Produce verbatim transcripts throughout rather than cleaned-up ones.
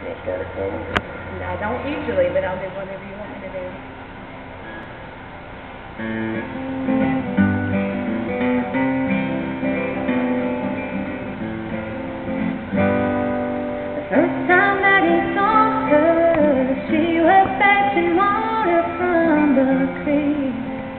We'll start a cold. I don't usually, but I'll do whatever you want me to do. The first time that he saw her, she was fetching water from the creek.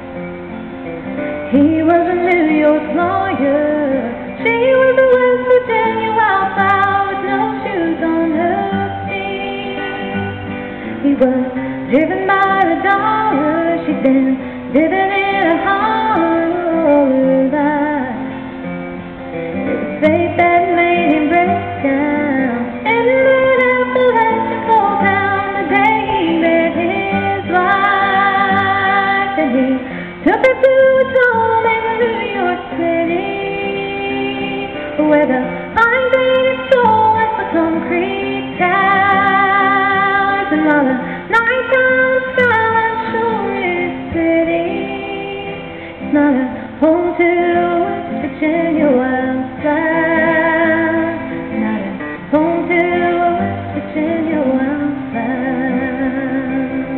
He was a New York lawyer, she was a West Virginia wildflower with no shoes on her feet. He was driven by the dollar, she'd been living in a hollow life. It was fate that made him break down and lit up the electrical town the day he met his wife. And he took her to his home in New York City, where the pine green is sold as the concrete towers, and while the nighttime skyline sure is pretty, it's not a home to West Virginia wildflower, not a home to West Virginia wildflower.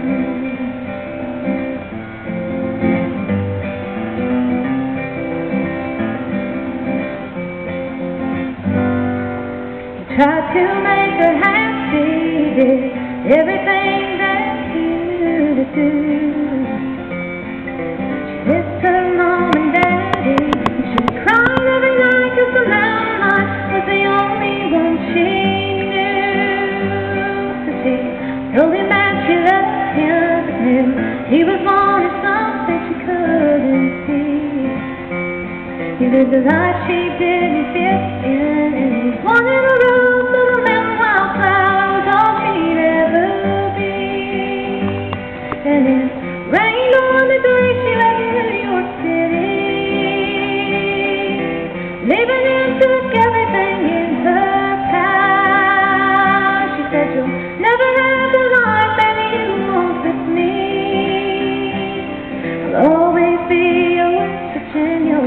Tried to make her happy, did everything that he knew to do. She missed her mom and daddy, and she cried every night cause the mountain life was the only one she knew. So she told him that she loved him, but knew he was wanting something she couldn't see. He lived a life she didn't fit in, and he wanted a rose, but a mountain wildflower was all she'd ever be. And it rained on the day she left New York City. Leaving him took everything in her power. She said, you'll never have the life that you want with me. I'll always be a West Virginia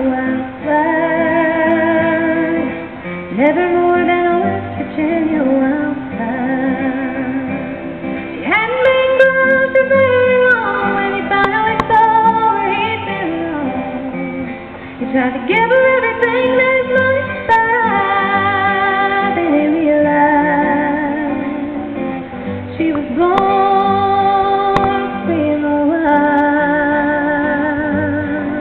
wildflower, never more than a West Virginia wildflower. She hadn't been gone for very long when he finally saw where he'd been wrong. He tried to give her everything that his money could buy, then he realized she was born free in the wild.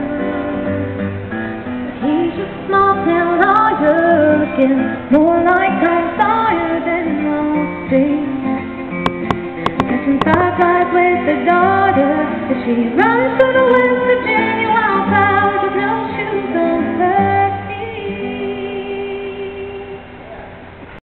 He's just a small town lawyer, looking more like Tom Sawyer than Wall Street. Catching fireflies with her daughter as she runs to the west.